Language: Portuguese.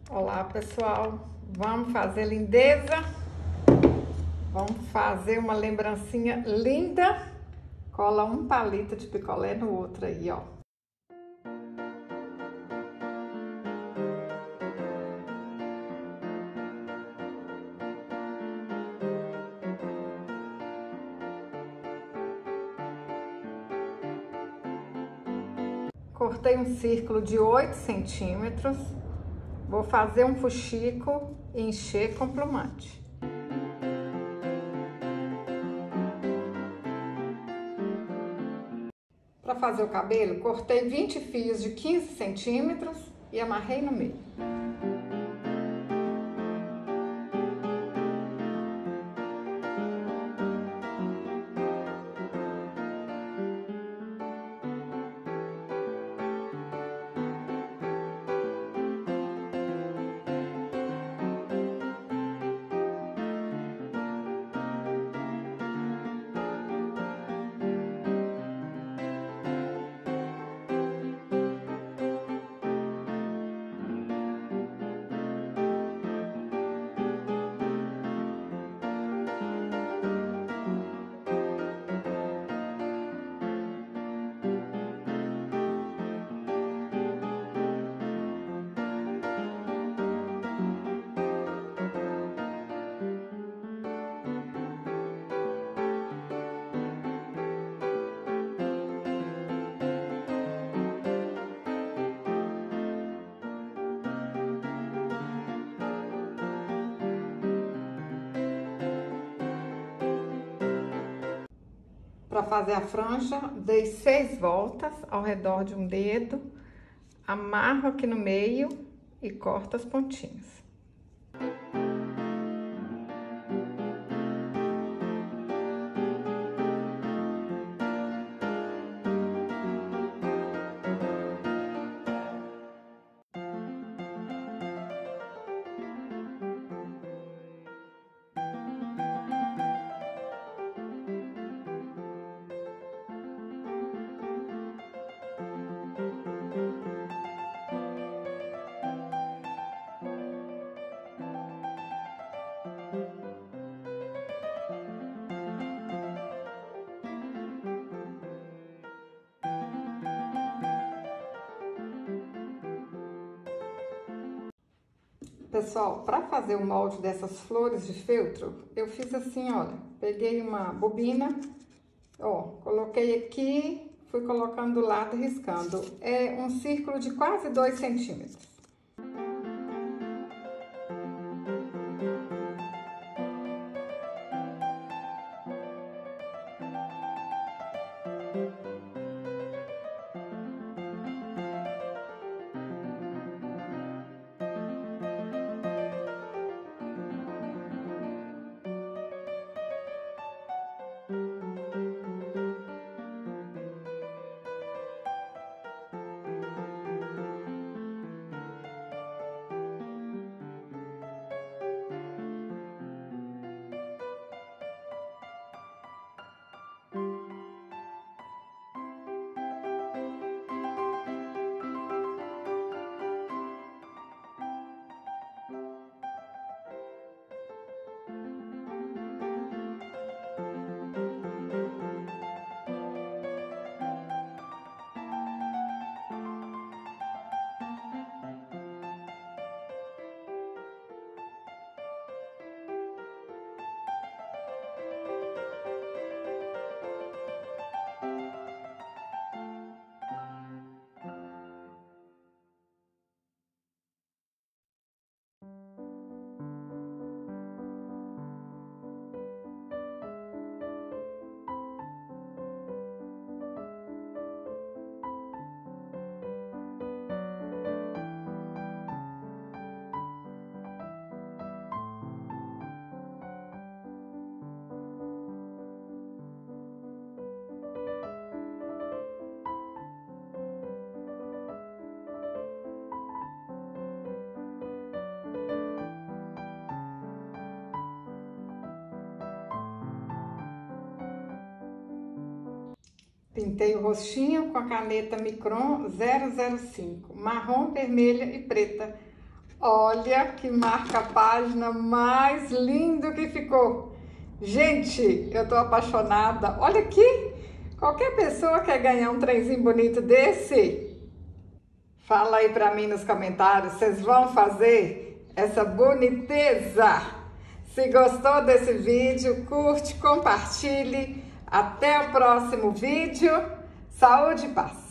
Olá pessoal, vamos fazer lindeza, vamos fazer uma lembrancinha linda, cola um palito de picolé no outro aí, ó. Cortei um círculo de 8 centímetros. Vou fazer um fuxico e encher com plumante. Para fazer o cabelo, cortei 20 fios de 15 centímetros e amarrei no meio. Para fazer a franja, dei 6 voltas ao redor de um dedo, amarro aqui no meio e corto as pontinhas. Pessoal, para fazer o molde dessas flores de feltro, eu fiz assim, olha, peguei uma bobina, ó, coloquei aqui, fui colocando do lado e riscando. É um círculo de quase 2 centímetros. Pintei o rostinho com a caneta Micron 005, marrom, vermelha e preta. Olha que marca página mais lindo que ficou. Gente, eu tô apaixonada. Olha aqui, qualquer pessoa quer ganhar um trenzinho bonito desse? Fala aí pra mim nos comentários, vocês vão fazer essa boniteza? Se gostou desse vídeo, curte, compartilhe. Até o próximo vídeo. Saúde e paz!